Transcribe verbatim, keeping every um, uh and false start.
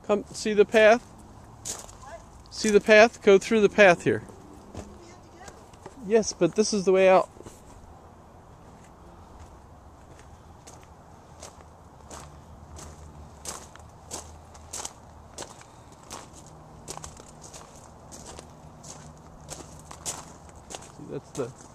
Come, see the path? See the path? Go through the path here. Yes, but this is the way out. See, that's the